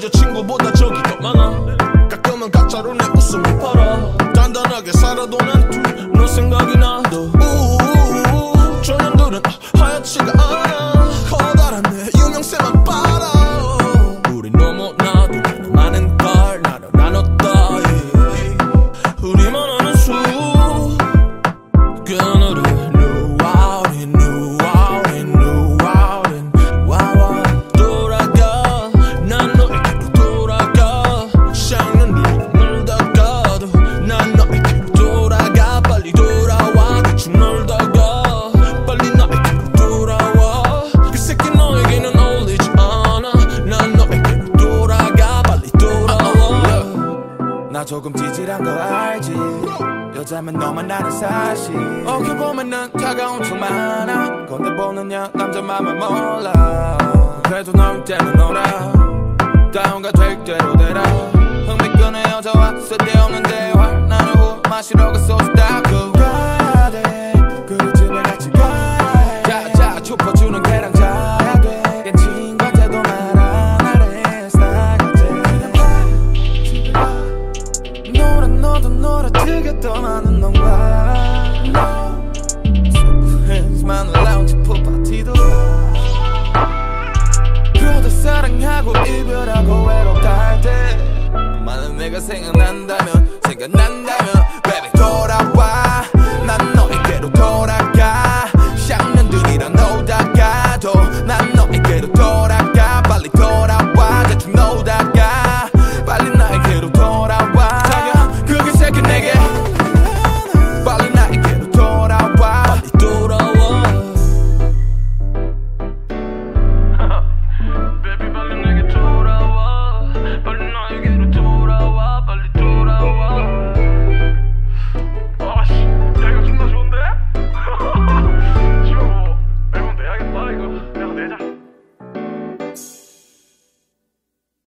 이제 친구보다 적이 더 많아. 가끔은 가짜로 내 웃음을 팔아. 단단하게 살아도 난너 생각이 나도. 저 년들은 하얗지가 않아. 커다란 내 유명세만 빨아. 우리 너무 나도 많은 걸 나눠 나눴다. 우리만 아는 수 그늘을 new out and new out and new out and wow. 돌아가 난 너에게로 돌아가. 샤이는 눈 놀다가도 난 너에게로 돌아가. 빨리 돌아와 대충 놀다가 빨리 나에게로 돌아와. 그 새끼 너에게는 어울리지 않아. 난 너에게로 돌아가. 빨리 돌아와. 나 조금 찌질한 거 알지. 여자면 너만 아는 사실. 어떻게 보면 난 차가운 척 많아. 건데 보는 남자 맘을 몰라. 그래도 널 때문에 놀아. 다운가 될 대로 되라. 흥미끄는 여자와 쓸데없는 대화. 나는 후 마시러 가 소주 따고 가야 돼. 그 집에 같이 가야 해. 자자 좁혀주는 계란 자야 돼. 걘 친구한테도 말 안 하래. 스타일 같아. 놀아 너도 놀아 되게 떠나는 넌가. 프렌즈만은 라운지 풋파티도 그러다 사랑하고 이별하고 외롭다 할 때 많은 내가 생각난다면 생각난다.